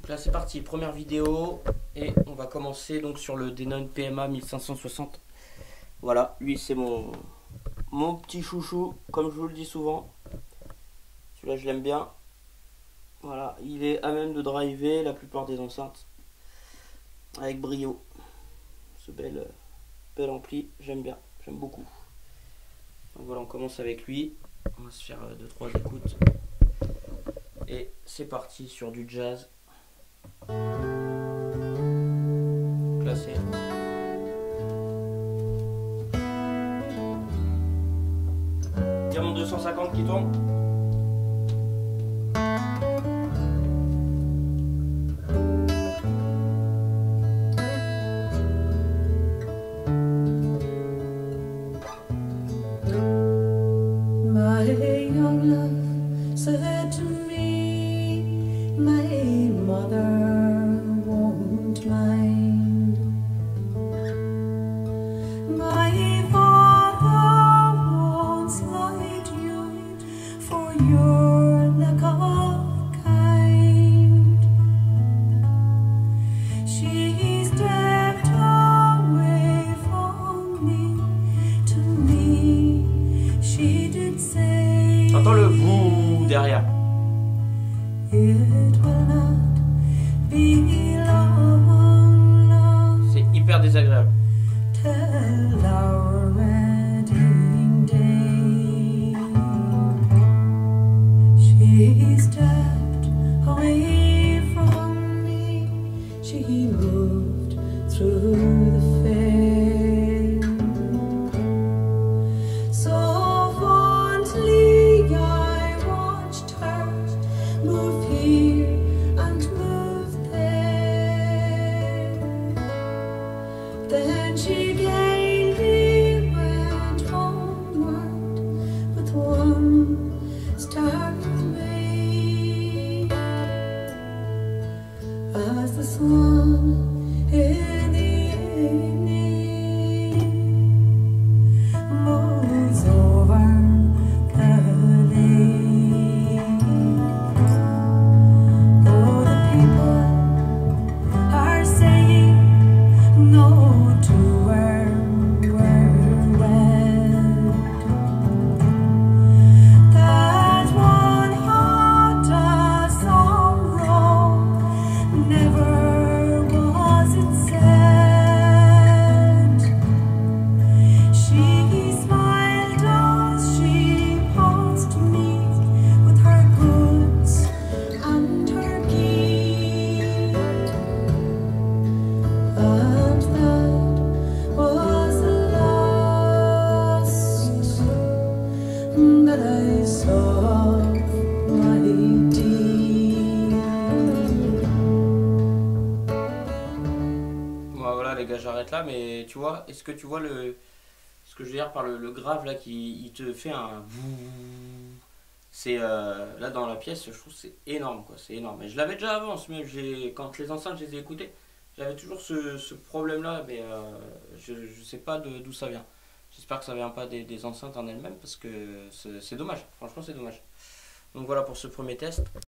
Là c'est parti, première vidéo et on va commencer donc sur le Denon PMA 1560. Voilà, lui c'est mon petit chouchou, comme je vous le dis souvent. Celui-là je l'aime bien. Voilà, il est à même de driver la plupart des enceintes avec brio. Ce bel ampli, j'aime bien, j'aime beaucoup. Donc voilà, on commence avec lui. On va se faire 2-3 écoutes. Et c'est parti sur du jazz. Classé. Diamant 250 qui tourne. My young love said to me, my mother won't mind. My father won't slight you for your lack of kind. She stepped away from me, to me she did say, T'entends le vous derrière. it will not be long, long C'est hyper désagréable. till our wedding day. She stepped away from me, she moved through the fair. So fondly I watched her move here and move there. Then she gaily went homeward with one star remained. As the sun in the evening moves over the lake, oh, the people are saying no to where we're wed. That one heart of sorrow never was it said. She smiled as she passed me with her goods and her gear, and that was the last that I saw of my dear. Voilà les gars, j'arrête là, mais tu vois, est-ce que tu vois ce que je veux dire par le grave là qui il te fait un vous. C'est là dans la pièce, je trouve que c'est énorme quoi, c'est énorme. Et je l'avais déjà avant, même quand les enceintes je les ai écoutées, j'avais toujours ce problème là, mais je sais pas d'où ça vient. J'espère que ça vient pas des enceintes en elles-mêmes parce que c'est dommage, franchement c'est dommage. Donc voilà pour ce premier test.